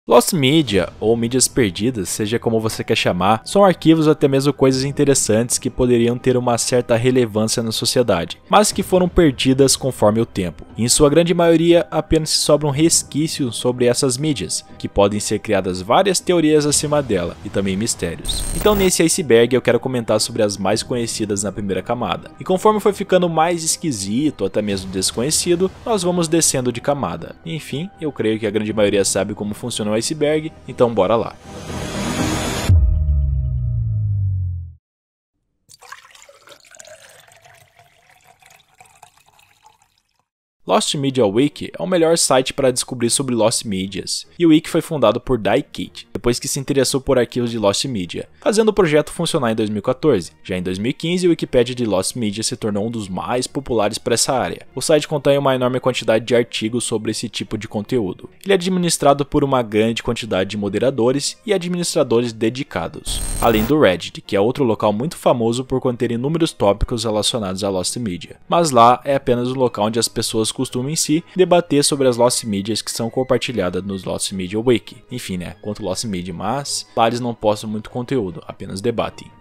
Lost Media, ou mídias perdidas, seja como você quer chamar, são arquivos ou até mesmo coisas interessantes que poderiam ter uma certa relevância na sociedade, mas que foram perdidas conforme o tempo. E em sua grande maioria, apenas se sobra um resquício sobre essas mídias, que podem ser criadas várias teorias acima dela, e também mistérios. Então nesse iceberg eu quero comentar sobre as mais conhecidas na primeira camada. E conforme foi ficando mais esquisito, ou até mesmo desconhecido, nós vamos descendo de camada. Enfim, eu creio que a grande maioria sabe como funciona o iceberg, então bora lá. Lost Media Wiki é o melhor site para descobrir sobre Lost Medias, e o Wiki foi fundado por Daikit, depois que se interessou por arquivos de Lost Media, fazendo o projeto funcionar em 2014. Já em 2015, o Wikipedia de Lost Media se tornou um dos mais populares para essa área. O site contém uma enorme quantidade de artigos sobre esse tipo de conteúdo. Ele é administrado por uma grande quantidade de moderadores e administradores dedicados, além do Reddit, que é outro local muito famoso por conter inúmeros tópicos relacionados a Lost Media. Mas lá é apenas o local onde as pessoas costumam em si debater sobre as Lost Medias que são compartilhadas nos Lost Media Wiki. Enfim, quanto Lost Media, mas lá eles não postam muito conteúdo, apenas debatem.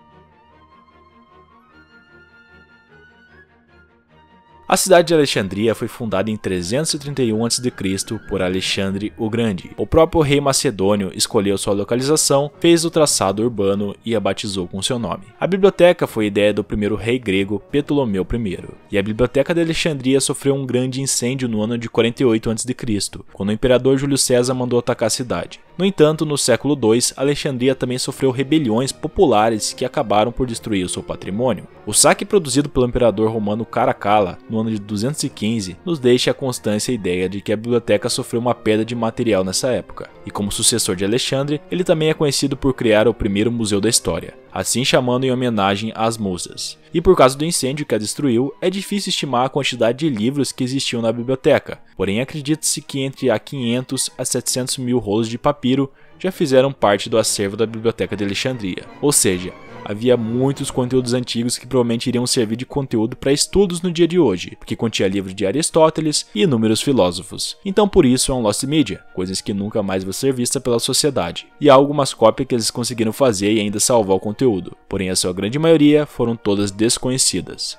A cidade de Alexandria foi fundada em 331 a.C. por Alexandre o Grande. O próprio rei macedônio escolheu sua localização, fez o traçado urbano e a batizou com seu nome. A biblioteca foi ideia do primeiro rei grego Ptolomeu I, e a biblioteca de Alexandria sofreu um grande incêndio no ano de 48 a.C., quando o imperador Júlio César mandou atacar a cidade. No entanto, no século II, Alexandria também sofreu rebeliões populares que acabaram por destruir o seu patrimônio. O saque produzido pelo imperador romano Caracalla no ano de 215 nos deixa a constância a ideia de que a biblioteca sofreu uma perda de material nessa época. E como sucessor de Alexandre, ele também é conhecido por criar o primeiro museu da história, assim chamando em homenagem às musas. E por causa do incêndio que a destruiu, é difícil estimar a quantidade de livros que existiam na biblioteca, porém acredita-se que entre 500 a 700 mil rolos de papiro já fizeram parte do acervo da biblioteca de Alexandria. Ou seja, havia muitos conteúdos antigos que provavelmente iriam servir de conteúdo para estudos no dia de hoje, porque continha livros de Aristóteles e inúmeros filósofos. Então por isso é um Lost Media, coisas que nunca mais vão ser vistas pela sociedade. E há algumas cópias que eles conseguiram fazer e ainda salvar o conteúdo, porém a sua grande maioria foram todas desconhecidas.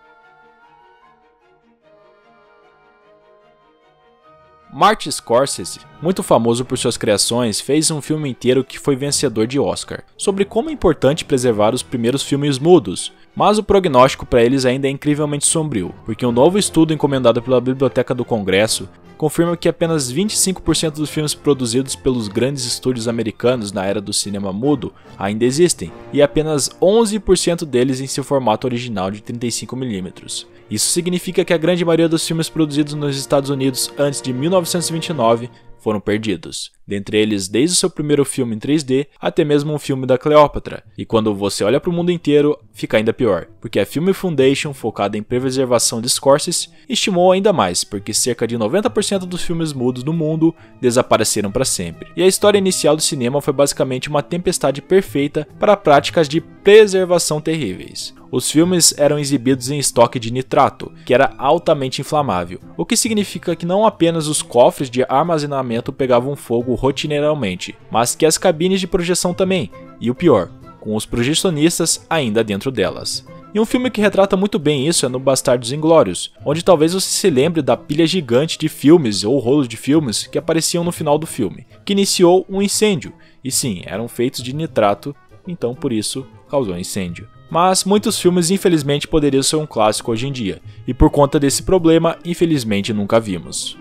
Martin Scorsese, muito famoso por suas criações, fez um filme inteiro que foi vencedor de Oscar, sobre como é importante preservar os primeiros filmes mudos, mas o prognóstico para eles ainda é incrivelmente sombrio, porque um novo estudo encomendado pela Biblioteca do Congresso confirma que apenas 25% dos filmes produzidos pelos grandes estúdios americanos na era do cinema mudo ainda existem, e apenas 11% deles em seu formato original de 35mm. Isso significa que a grande maioria dos filmes produzidos nos Estados Unidos antes de 1929 foram perdidos. Dentre eles, desde o seu primeiro filme em 3D, até mesmo um filme da Cleópatra. E quando você olha para o mundo inteiro, fica ainda pior, porque a Film Foundation, focada em preservação de Scorsese, estimou ainda mais, porque cerca de 90% dos filmes mudos no mundo desapareceram para sempre. E a história inicial do cinema foi basicamente uma tempestade perfeita para práticas de preservação terríveis. Os filmes eram exibidos em estoque de nitrato, que era altamente inflamável, o que significa que não apenas os cofres de armazenamento pegavam fogo rotineiramente, mas que as cabines de projeção também, e o pior, com os projecionistas ainda dentro delas. E um filme que retrata muito bem isso é no Bastardos Inglórios, onde talvez você se lembre da pilha gigante de filmes ou rolos de filmes que apareciam no final do filme, que iniciou um incêndio, e sim, eram feitos de nitrato, então por isso causou incêndio. Mas muitos filmes infelizmente poderiam ser um clássico hoje em dia, e por conta desse problema, infelizmente nunca vimos.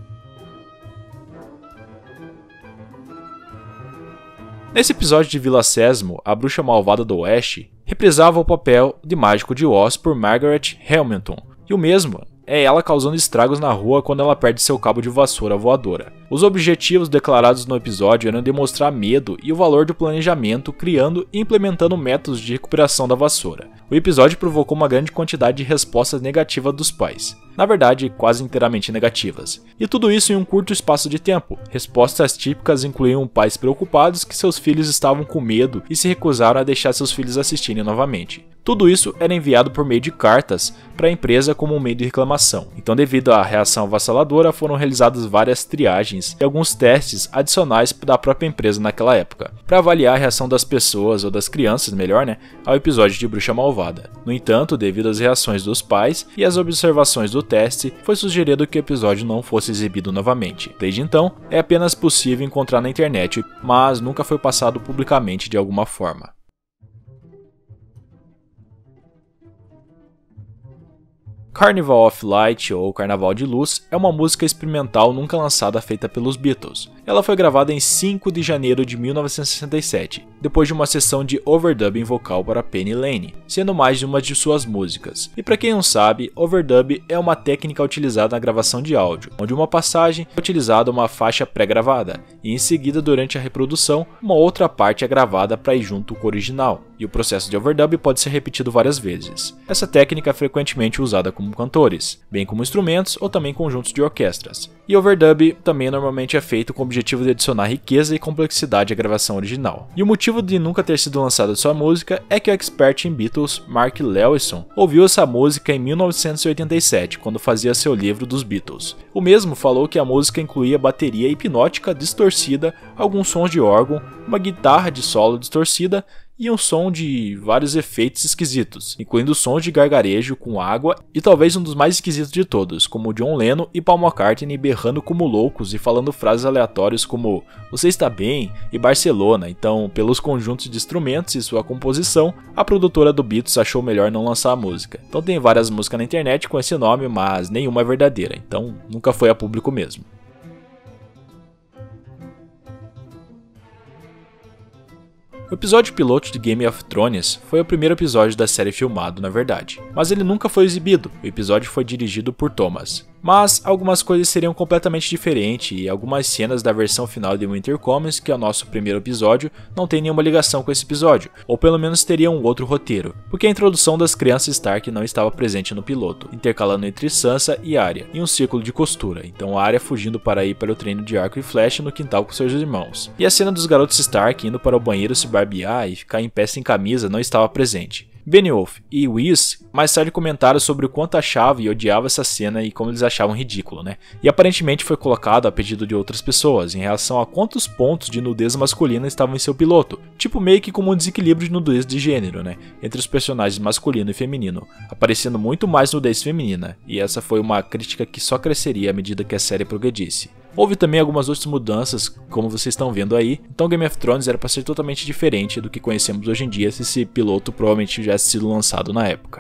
Nesse episódio de Vila Sésamo, a bruxa malvada do Oeste reprisava o papel de Mágico de Oz por Margaret Hamilton, e o mesmo é ela causando estragos na rua quando ela perde seu cabo de vassoura voadora. Os objetivos declarados no episódio eram demonstrar medo e o valor do planejamento, criando e implementando métodos de recuperação da vassoura. O episódio provocou uma grande quantidade de respostas negativas dos pais. Na verdade, quase inteiramente negativas. E tudo isso em um curto espaço de tempo. Respostas típicas incluíam pais preocupados que seus filhos estavam com medo e se recusaram a deixar seus filhos assistirem novamente. Tudo isso era enviado por meio de cartas para a empresa como um meio de reclamação. Então, devido à reação avassaladora, foram realizadas várias triagens testings e alguns testes adicionais da própria empresa naquela época, para avaliar a reação das pessoas, ou das crianças melhor, ao episódio de Bruxa Malvada. No entanto, devido às reações dos pais e às observações do teste, foi sugerido que o episódio não fosse exibido novamente. Desde então, é apenas possível encontrar na internet, mas nunca foi passado publicamente de alguma forma. Carnival of Light, ou Carnaval de Luz, é uma música experimental nunca lançada feita pelos Beatles. Ela foi gravada em 5 de janeiro de 1967, depois de uma sessão de overdubbing vocal para Penny Lane, sendo mais de uma de suas músicas. E para quem não sabe, overdub é uma técnica utilizada na gravação de áudio, onde uma passagem é utilizada uma faixa pré-gravada, e em seguida, durante a reprodução, uma outra parte é gravada para ir junto com o original, e o processo de overdub pode ser repetido várias vezes. Essa técnica é frequentemente usada como cantores, bem como instrumentos ou também conjuntos de orquestras. E overdub também normalmente é feito com o objetivo de adicionar riqueza e complexidade à gravação original. E o motivo de nunca ter sido lançada sua música é que o expert em Beatles, Mark Lewisohn, ouviu essa música em 1987, quando fazia seu livro dos Beatles. O mesmo falou que a música incluía bateria hipnótica distorcida, alguns sons de órgão, uma guitarra de solo distorcida e um som de vários efeitos esquisitos, incluindo sons de gargarejo com água e talvez um dos mais esquisitos de todos, como John Lennon e Paul McCartney berrando como loucos e falando frases aleatórias como "você está bem" e Barcelona. Então, pelos conjuntos de instrumentos e sua composição, a produtora do Beatles achou melhor não lançar a música. Então tem várias músicas na internet com esse nome, mas nenhuma é verdadeira, então nunca foi a público mesmo. O episódio piloto de Game of Thrones foi o primeiro episódio da série filmado, na verdade, mas ele nunca foi exibido. O episódio foi dirigido por Thomas. Mas algumas coisas seriam completamente diferentes e algumas cenas da versão final de Winter Comes, que é o nosso primeiro episódio, não tem nenhuma ligação com esse episódio, ou pelo menos teriam um outro roteiro, porque a introdução das crianças Stark não estava presente no piloto, intercalando entre Sansa e Arya, em um círculo de costura, então Arya fugindo para ir para o treino de arco e flecha no quintal com seus irmãos. E a cena dos garotos Stark indo para o banheiro se barbear e ficar em pé sem camisa não estava presente. Benioff e Weiss mais tarde comentaram sobre o quanto achavam e odiavam essa cena e como eles achavam ridículo, E aparentemente foi colocado a pedido de outras pessoas, em relação a quantos pontos de nudez masculina estavam em seu piloto, tipo meio que como um desequilíbrio de nudez de gênero, entre os personagens masculino e feminino, aparecendo muito mais nudez feminina, e essa foi uma crítica que só cresceria à medida que a série progredisse. Houve também algumas outras mudanças, como vocês estão vendo aí, então Game of Thrones era para ser totalmente diferente do que conhecemos hoje em dia se esse piloto provavelmente tivesse sido lançado na época.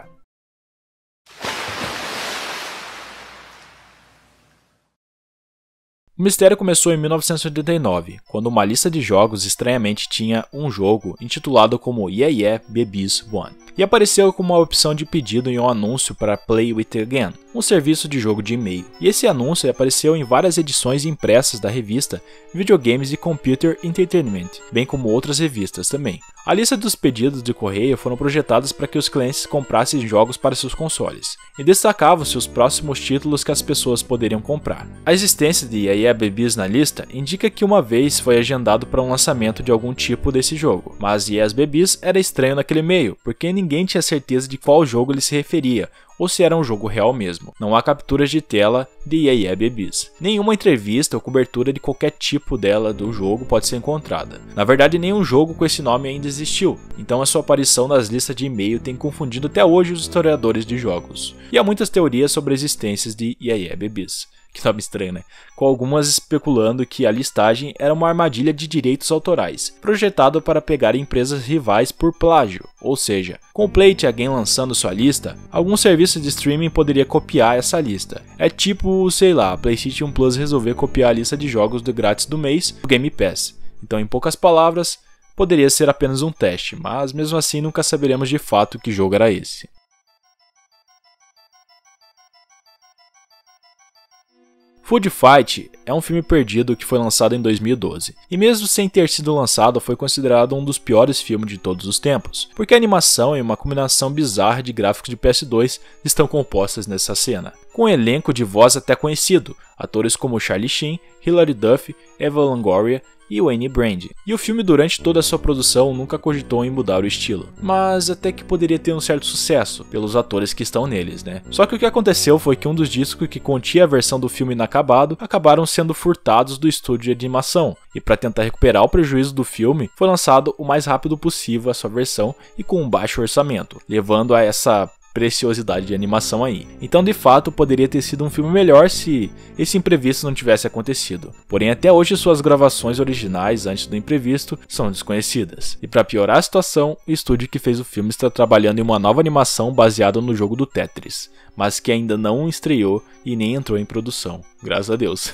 O mistério começou em 1989, quando uma lista de jogos estranhamente tinha um jogo intitulado como Yeah Yeah Babies 1, e apareceu como uma opção de pedido em um anúncio para Play With Again, um serviço de jogo de e-mail. E esse anúncio apareceu em várias edições impressas da revista Videogames e Computer Entertainment, bem como outras revistas também. A lista dos pedidos de correio foram projetadas para que os clientes comprassem jogos para seus consoles, e destacavam-se os próximos títulos que as pessoas poderiam comprar. A existência de Yeah Yeah Babies na lista indica que uma vez foi agendado para um lançamento de algum tipo desse jogo, mas Yeah Yeah Babies era estranho naquele meio, porque ninguém tinha certeza de qual jogo ele se referia, ou se era um jogo real mesmo. Não há capturas de tela de Yeah Yeah Babies. Nenhuma entrevista ou cobertura de qualquer tipo dela do jogo pode ser encontrada. Na verdade, nenhum jogo com esse nome ainda existiu, então a sua aparição nas listas de e-mail tem confundido até hoje os historiadores de jogos. E há muitas teorias sobre a existência de Yeah Yeah Babies. Que nome estranho, Com algumas especulando que a listagem era uma armadilha de direitos autorais, projetado para pegar empresas rivais por plágio, ou seja, com o Play Again lançando sua lista, algum serviço de streaming poderia copiar essa lista. É tipo, sei lá, a PlayStation Plus resolver copiar a lista de jogos do grátis do mês do Game Pass. Então, em poucas palavras, poderia ser apenas um teste, mas mesmo assim nunca saberemos de fato que jogo era esse. Food Fight é um filme perdido que foi lançado em 2012, e mesmo sem ter sido lançado foi considerado um dos piores filmes de todos os tempos, porque a animação e uma combinação bizarra de gráficos de PS2 estão compostas nessa cena. com um elenco de voz até conhecido, atores como Charlie Sheen, Hilary Duff, Eva Longoria e Wayne Brand. E o filme, durante toda a sua produção, nunca cogitou em mudar o estilo, mas até que poderia ter um certo sucesso pelos atores que estão neles, né? Só que o que aconteceu foi que um dos discos que continha a versão do filme inacabado acabaram sendo furtados do estúdio de animação, e para tentar recuperar o prejuízo do filme, foi lançado o mais rápido possível a sua versão e com um baixo orçamento, levando a essa preciosidade de animação aí. Então, de fato, poderia ter sido um filme melhor se esse imprevisto não tivesse acontecido. Porém, até hoje suas gravações originais antes do imprevisto são desconhecidas. E para piorar a situação, o estúdio que fez o filme está trabalhando em uma nova animação baseada no jogo do Tetris, mas que ainda não estreou e nem entrou em produção. Graças a Deus.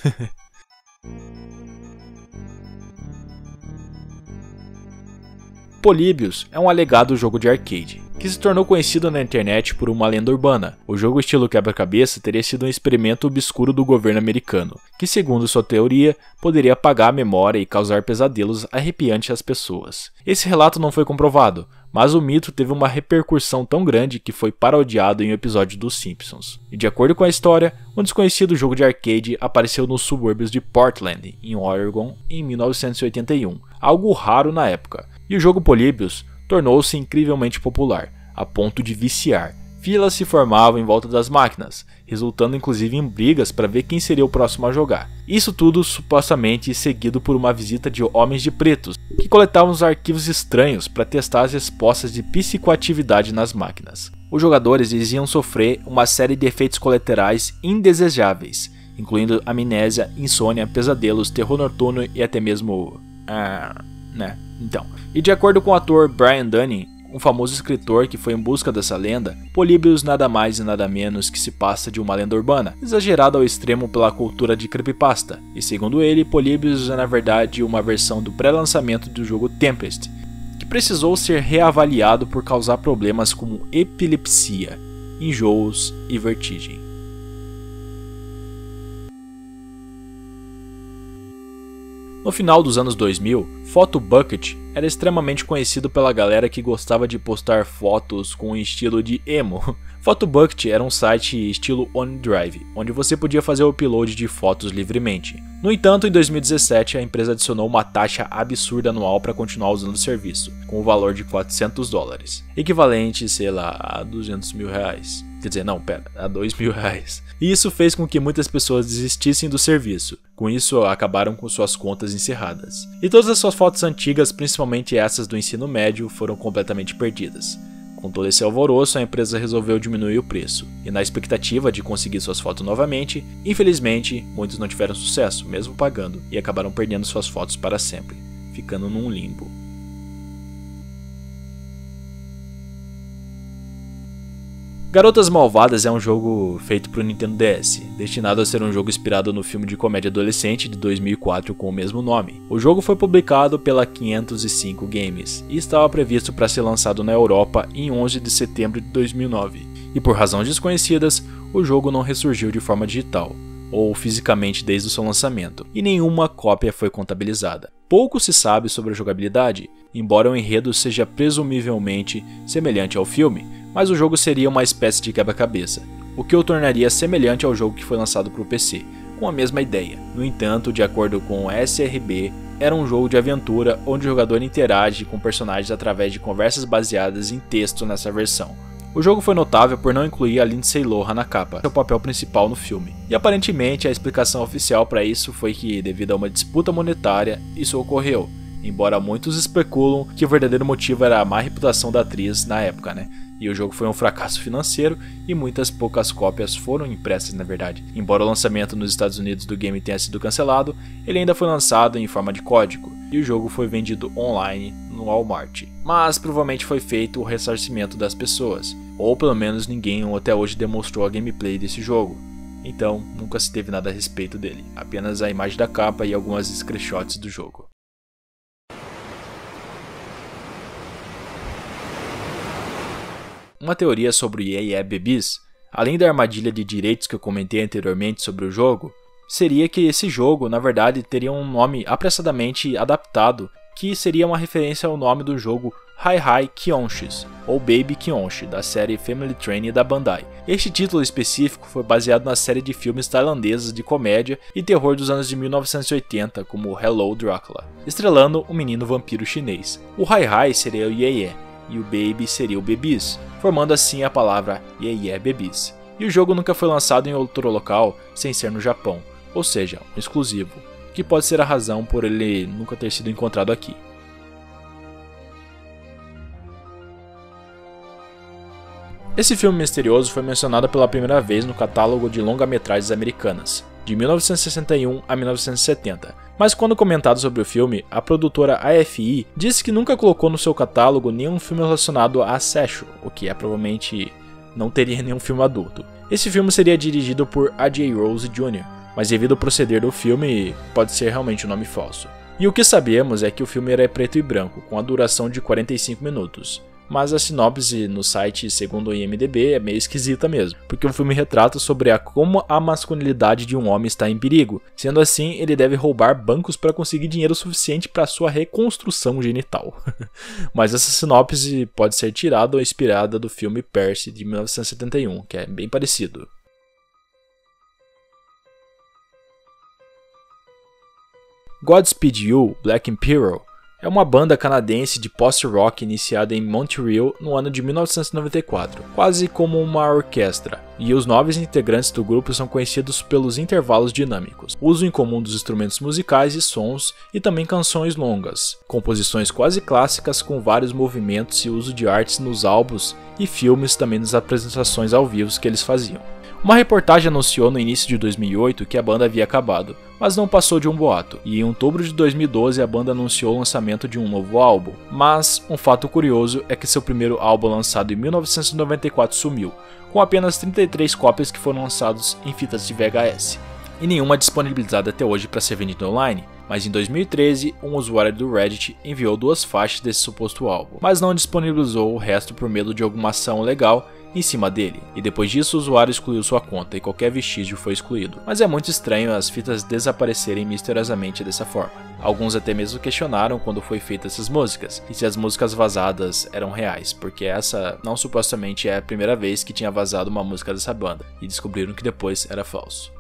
Polybius é um alegado jogo de arcade, que se tornou conhecido na internet por uma lenda urbana. O jogo estilo quebra-cabeça teria sido um experimento obscuro do governo americano, que segundo sua teoria, poderia apagar a memória e causar pesadelos arrepiantes às pessoas. Esse relato não foi comprovado, mas o mito teve uma repercussão tão grande que foi parodiado em um episódio dos Simpsons. E de acordo com a história, um desconhecido jogo de arcade apareceu nos subúrbios de Portland, em Oregon, em 1981, algo raro na época. E o jogo Polybius tornou-se incrivelmente popular, a ponto de viciar. Filas se formavam em volta das máquinas, resultando inclusive em brigas para ver quem seria o próximo a jogar. Isso tudo supostamente seguido por uma visita de homens de pretos, que coletavam os arquivos estranhos para testar as respostas de psicoatividade nas máquinas. Os jogadores diziam sofrer uma série de efeitos colaterais indesejáveis, incluindo amnésia, insônia, pesadelos, terror noturno e até mesmo... E de acordo com o ator Brian Dunning, um famoso escritor que foi em busca dessa lenda, Polybius nada mais e nada menos que se passa de uma lenda urbana, exagerada ao extremo pela cultura de creepypasta, e segundo ele, Polybius é na verdade uma versão do pré-lançamento do jogo Tempest, que precisou ser reavaliado por causar problemas como epilepsia, enjoos e vertigem. No final dos anos 2000, Photobucket era extremamente conhecido pela galera que gostava de postar fotos com um estilo de emo. Photobucket era um site estilo OneDrive, onde você podia fazer o upload de fotos livremente. No entanto, em 2017, a empresa adicionou uma taxa absurda anual para continuar usando o serviço, com o valor de $400, equivalente, sei lá, a R$200 mil. Quer dizer, não, pera, a R$2 mil. E isso fez com que muitas pessoas desistissem do serviço. Com isso, acabaram com suas contas encerradas. E todas as suas fotos antigas, principalmente essas do ensino médio, foram completamente perdidas. Com todo esse alvoroço, a empresa resolveu diminuir o preço. E na expectativa de conseguir suas fotos novamente, infelizmente, muitos não tiveram sucesso, mesmo pagando, e acabaram perdendo suas fotos para sempre, ficando num limbo. Garotas Malvadas é um jogo feito para o Nintendo DS, destinado a ser um jogo inspirado no filme de comédia adolescente de 2004 com o mesmo nome. O jogo foi publicado pela 505 Games e estava previsto para ser lançado na Europa em 11 de setembro de 2009. E por razões desconhecidas, o jogo não ressurgiu de forma digital, ou fisicamente desde o seu lançamento, e nenhuma cópia foi contabilizada. Pouco se sabe sobre a jogabilidade, embora o enredo seja presumivelmente semelhante ao filme, mas o jogo seria uma espécie de quebra-cabeça, o que o tornaria semelhante ao jogo que foi lançado para o PC, com a mesma ideia. No entanto, de acordo com o SRB, era um jogo de aventura onde o jogador interage com personagens através de conversas baseadas em texto nessa versão. O jogo foi notável por não incluir a Lindsay Lohan na capa, seu papel principal no filme. E aparentemente a explicação oficial para isso foi que, devido a uma disputa monetária, isso ocorreu. Embora muitos especulam que o verdadeiro motivo era a má reputação da atriz na época, né? E o jogo foi um fracasso financeiro e muitas poucas cópias foram impressas na verdade. Embora o lançamento nos Estados Unidos do game tenha sido cancelado, ele ainda foi lançado em forma de código e o jogo foi vendido online no Walmart. Mas provavelmente foi feito o ressarcimento das pessoas, ou pelo menos ninguém até hoje demonstrou a gameplay desse jogo. Então nunca se teve nada a respeito dele, apenas a imagem da capa e algumas screenshots do jogo. Uma teoria sobre o Yeah Babies, além da armadilha de direitos que eu comentei anteriormente sobre o jogo, seria que esse jogo, na verdade, teria um nome apressadamente adaptado, que seria uma referência ao nome do jogo Hi Hi Kyonshis, ou Baby Kyonshi, da série Family Training da Bandai. Este título específico foi baseado na série de filmes tailandeses de comédia e terror dos anos de 1980, como Hello Dracula, estrelando um menino vampiro chinês. O Hi Hi seria o Ye e o Baby seria o Bebis, formando assim a palavra Ye Bebis. E o jogo nunca foi lançado em outro local sem ser no Japão, ou seja, um exclusivo, que pode ser a razão por ele nunca ter sido encontrado aqui. Esse filme misterioso foi mencionado pela primeira vez no catálogo de longa-metragens americanas, de 1961 a 1970, mas quando comentado sobre o filme, a produtora AFI disse que nunca colocou no seu catálogo nenhum filme relacionado a sexo, o que provavelmente não teria nenhum filme adulto. Esse filme seria dirigido por A.J. Rose Jr., mas devido ao proceder do filme, pode ser realmente um nome falso. E o que sabemos é que o filme era preto e branco, com a duração de 45 minutos. Mas a sinopse no site, segundo o IMDb, é meio esquisita mesmo, porque o filme retrata sobre como a masculinidade de um homem está em perigo. Sendo assim, ele deve roubar bancos para conseguir dinheiro suficiente para sua reconstrução genital. Mas essa sinopse pode ser tirada ou inspirada do filme Percy, de 1971, que é bem parecido. Godspeed You! Black Imperial é uma banda canadense de post-rock iniciada em Montreal no ano de 1994, quase como uma orquestra, e os 9 integrantes do grupo são conhecidos pelos intervalos dinâmicos, uso em comum dos instrumentos musicais e sons, e também canções longas, composições quase clássicas com vários movimentos e uso de artes nos álbuns e filmes também nas apresentações ao vivo que eles faziam. Uma reportagem anunciou no início de 2008 que a banda havia acabado, mas não passou de um boato, e em outubro de 2012 a banda anunciou o lançamento de um novo álbum. Mas um fato curioso é que seu primeiro álbum lançado em 1994 sumiu, com apenas 33 cópias que foram lançadas em fitas de VHS, e nenhuma disponibilizada até hoje para ser vendida online. Mas em 2013, um usuário do Reddit enviou 2 faixas desse suposto álbum, mas não disponibilizou o resto por medo de alguma ação legal em cima dele, e depois disso o usuário excluiu sua conta e qualquer vestígio foi excluído. Mas é muito estranho as fitas desaparecerem misteriosamente dessa forma. Alguns até mesmo questionaram quando foi feita essas músicas, e se as músicas vazadas eram reais, porque essa não supostamente é a primeira vez que tinha vazado uma música dessa banda, e descobriram que depois era falso.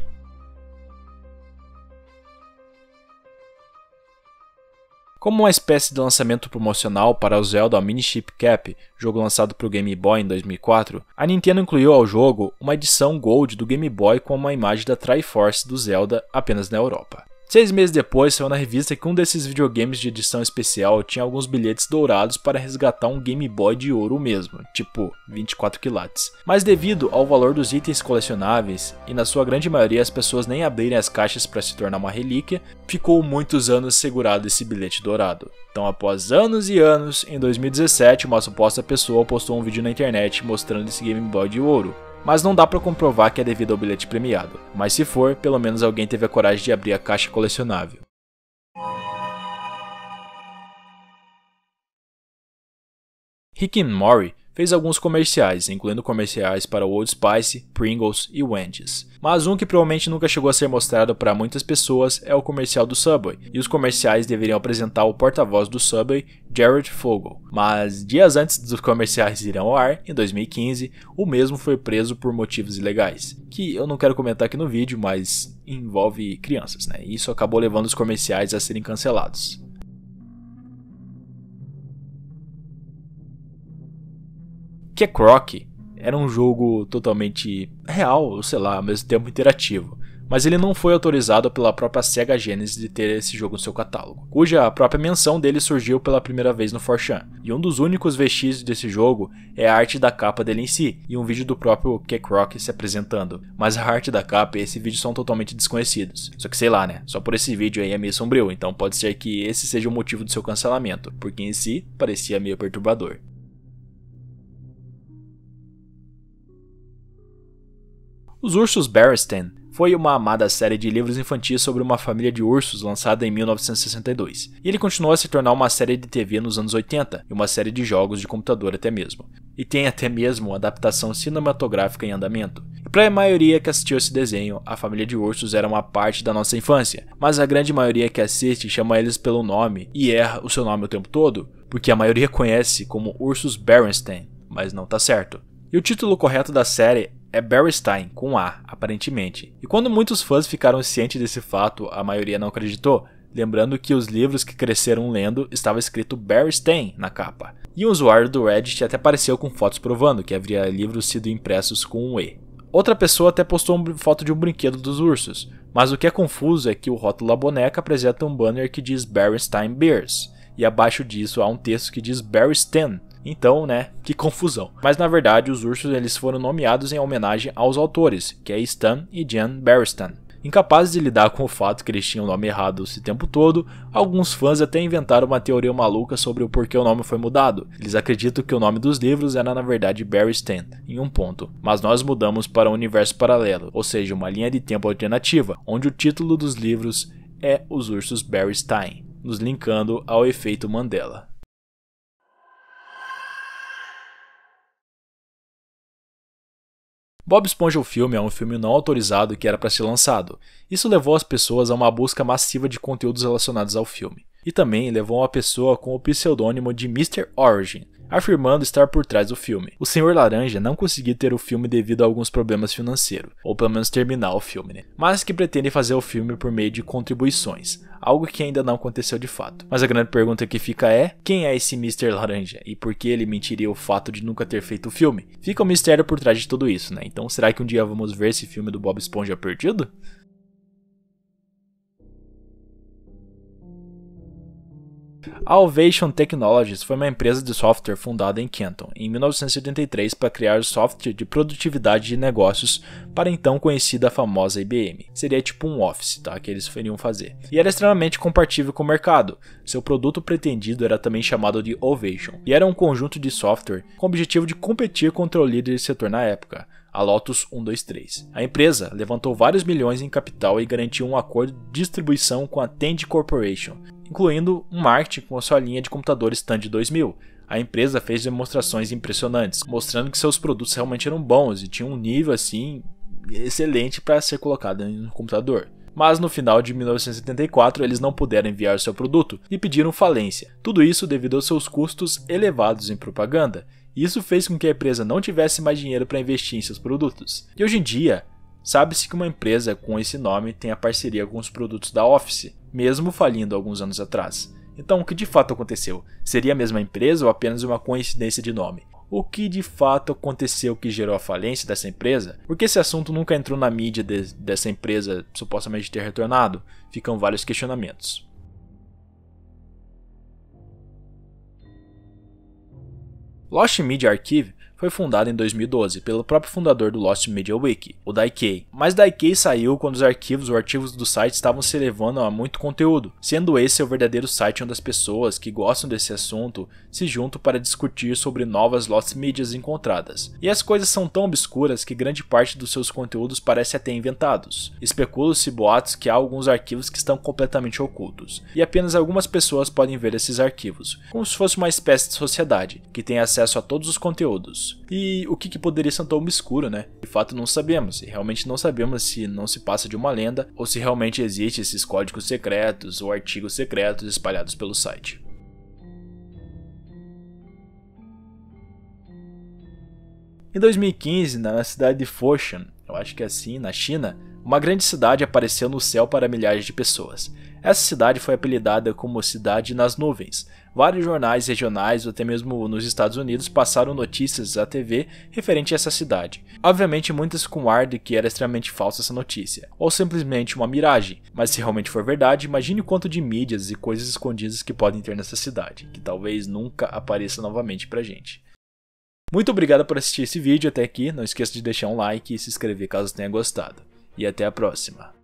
Como uma espécie de lançamento promocional para o Zelda Minish Cap, jogo lançado para o Game Boy em 2004, a Nintendo incluiu ao jogo uma edição Gold do Game Boy com uma imagem da Triforce do Zelda apenas na Europa. 6 meses depois, saiu na revista que um desses videogames de edição especial tinha alguns bilhetes dourados para resgatar um Game Boy de ouro mesmo, tipo 24 quilates. Mas devido ao valor dos itens colecionáveis, e na sua grande maioria as pessoas nem abrirem as caixas para se tornar uma relíquia, ficou muitos anos segurado esse bilhete dourado. Então, após anos e anos, em 2017, uma suposta pessoa postou um vídeo na internet mostrando esse Game Boy de ouro. Mas não dá para comprovar que é devido ao bilhete premiado, mas se for, pelo menos alguém teve a coragem de abrir a caixa colecionável. Rick and Morty fez alguns comerciais, incluindo comerciais para Old Spice, Pringles e Wendy's. Mas um que provavelmente nunca chegou a ser mostrado para muitas pessoas é o comercial do Subway, e os comerciais deveriam apresentar o porta-voz do Subway, Jared Fogle. Mas dias antes dos comerciais irem ao ar, em 2015, o mesmo foi preso por motivos ilegais, que eu não quero comentar aqui no vídeo, mas envolve crianças, né? E isso acabou levando os comerciais a serem cancelados. Kekroc era um jogo totalmente real, ou sei lá, ao mesmo tempo interativo, mas ele não foi autorizado pela própria Sega Genesis de ter esse jogo no seu catálogo, cuja própria menção dele surgiu pela primeira vez no 4chan, e um dos únicos vestígios desse jogo é a arte da capa dele em si, e um vídeo do próprio Kekroc se apresentando, mas a arte da capa e esse vídeo são totalmente desconhecidos, só que sei lá né, só por esse vídeo aí é meio sombrio, então pode ser que esse seja o motivo do seu cancelamento, porque em si parecia meio perturbador. Os Ursos Berenstain foi uma amada série de livros infantis sobre uma família de ursos lançada em 1962, e ele continuou a se tornar uma série de TV nos anos 80 e uma série de jogos de computador até mesmo. E tem até mesmo uma adaptação cinematográfica em andamento. Para a maioria que assistiu esse desenho, a família de ursos era uma parte da nossa infância, mas a grande maioria que assiste chama eles pelo nome e erra o seu nome o tempo todo, porque a maioria conhece como ursos Berenstain, mas não tá certo. E o título correto da série é Berenstain, com A, aparentemente. E quando muitos fãs ficaram cientes desse fato, a maioria não acreditou, lembrando que os livros que cresceram lendo estava escrito Berenstain na capa. E um usuário do Reddit até apareceu com fotos provando que havia livros sido impressos com um E. Outra pessoa até postou uma foto de um brinquedo dos ursos, mas o que é confuso é que o rótulo da boneca apresenta um banner que diz Berenstain Bears, e abaixo disso há um texto que diz Berenstain. Então, né, que confusão. Mas na verdade os ursos eles foram nomeados em homenagem aos autores, que é Stan e Jan Berenstain. Incapazes de lidar com o fato que eles tinham o nome errado esse tempo todo, alguns fãs até inventaram uma teoria maluca sobre o porquê o nome foi mudado. Eles acreditam que o nome dos livros era na verdade Berenstain, em um ponto, mas nós mudamos para um universo paralelo, ou seja, uma linha de tempo alternativa, onde o título dos livros é Os Ursos Berenstain, nos linkando ao efeito Mandela. Bob Esponja o filme é um filme não autorizado que era para ser lançado. Isso levou as pessoas a uma busca massiva de conteúdos relacionados ao filme. E também levou uma pessoa com o pseudônimo de Mr. Origin, afirmando estar por trás do filme. O Senhor Laranja não conseguiu ter o filme devido a alguns problemas financeiros, ou pelo menos terminar o filme, né? Mas que pretende fazer o filme por meio de contribuições, algo que ainda não aconteceu de fato. Mas a grande pergunta que fica é, quem é esse Mr. Laranja e por que ele mentiria o fato de nunca ter feito o filme? Fica um mistério por trás de tudo isso, né? Então será que um dia vamos ver esse filme do Bob Esponja perdido? A Ovation Technologies foi uma empresa de software fundada em Canton, em 1973 para criar software de produtividade de negócios para a então conhecida famosa IBM. Seria tipo um Office, tá? Que eles iriam fazer. E era extremamente compatível com o mercado. Seu produto pretendido era também chamado de Ovation, e era um conjunto de software com o objetivo de competir contra o líder de setor na época, a Lotus 123. A empresa levantou vários milhões em capital e garantiu um acordo de distribuição com a Tandy Corporation, incluindo um marketing com a sua linha de computadores Tandy 2000. A empresa fez demonstrações impressionantes, mostrando que seus produtos realmente eram bons e tinham um nível assim excelente para ser colocado no computador. Mas no final de 1974 eles não puderam enviar seu produto e pediram falência. Tudo isso devido aos seus custos elevados em propaganda. Isso fez com que a empresa não tivesse mais dinheiro para investir em seus produtos. E hoje em dia, sabe-se que uma empresa com esse nome tem a parceria com os produtos da Office, mesmo falindo alguns anos atrás. Então, o que de fato aconteceu? Seria a mesma empresa ou apenas uma coincidência de nome? O que de fato aconteceu que gerou a falência dessa empresa? Porque esse assunto nunca entrou na mídia dessa empresa supostamente ter retornado? Ficam vários questionamentos. Lost Media Archive foi fundado em 2012 pelo próprio fundador do Lost Media Wiki, o Daikei. Mas Daikei saiu quando os arquivos do site estavam se elevando a muito conteúdo, sendo esse o verdadeiro site onde as pessoas que gostam desse assunto se juntam para discutir sobre novas Lost Medias encontradas. E as coisas são tão obscuras que grande parte dos seus conteúdos parece até inventados. Especulam-se boatos que há alguns arquivos que estão completamente ocultos, e apenas algumas pessoas podem ver esses arquivos, como se fosse uma espécie de sociedade, que tem acesso a todos os conteúdos. E o que poderia ser tão obscuro, né? De fato não sabemos, e realmente não sabemos se não se passa de uma lenda ou se realmente existem esses códigos secretos ou artigos secretos espalhados pelo site. Em 2015, na cidade de Foshan, eu acho que é assim, na China, uma grande cidade apareceu no céu para milhares de pessoas. Essa cidade foi apelidada como Cidade nas Nuvens. Vários jornais regionais, ou até mesmo nos Estados Unidos, passaram notícias à TV referente a essa cidade. Obviamente muitas com ar de que era extremamente falsa essa notícia, ou simplesmente uma miragem, mas se realmente for verdade, imagine o quanto de mídias e coisas escondidas que podem ter nessa cidade, que talvez nunca apareça novamente pra gente. Muito obrigado por assistir esse vídeo até aqui, não esqueça de deixar um like e se inscrever caso tenha gostado. E até a próxima.